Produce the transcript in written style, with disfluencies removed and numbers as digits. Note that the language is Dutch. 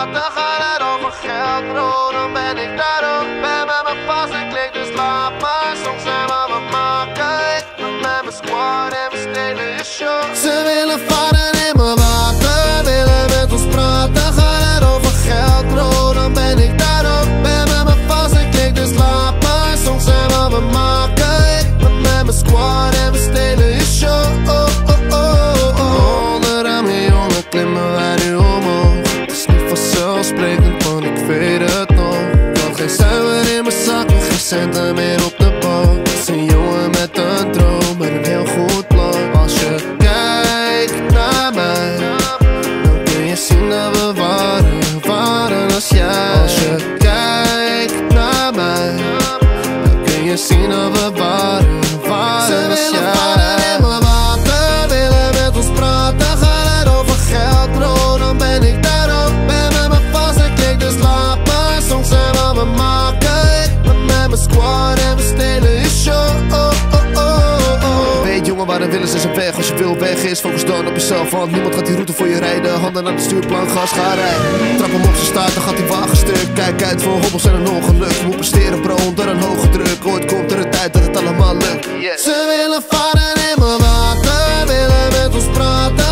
praten, gaat het over geld, bro, dan ben ik daar ook. Ben met mijn vast en klik, dus laat maar. Soms zijn wat we maken. Ik ben met mijn squad en we stelen je show. Ze willen varen in mijn water, willen met ons praten, gaat het over geld, bro, dan ben ik daar ook. Ben met mijn vast en klik, dus laat maar. Soms zijn wat we maken. Ik ben met mijn squad en we stelen je show. Onderaan miljoenen klimmen wij nu omhoog. Het is niet vanzelfsprekend, want ik weet het nog. Ik had geen zuiver in mijn zak en geen centen meer op de bank. Het is een jongen met een droom, met een heel goed plan. Als je kijkt naar mij, dan kun je zien dat we waren als jij. Als je kijkt naar mij, dan kun je zien dat we waren als jij. Ze willen varen in mijn water, willen met ons praten, gaat het over geld, bro, dan ben ik daar ook. Ben met mijn vast en klik, dus laat maar. Soms zijn wat we maken. Ik ben met mijn squad en we stelen je show. Weet jongen, waar de willen ze zijn weg. Als je wil weg is, focus dan op jezelf, want niemand gaat die route voor je rijden. Handen aan het stuurplan, gas, ga rijden. Trap hem op zijn staart, dan gaat die wagen stuk. Kijk uit voor hobbels en een ongeluk. Je moet presteren bro, onder een hoge druk. Ooit komt er een tijd dat het allemaal lukt. Ze willen varen in mijn water, willen met ons praten,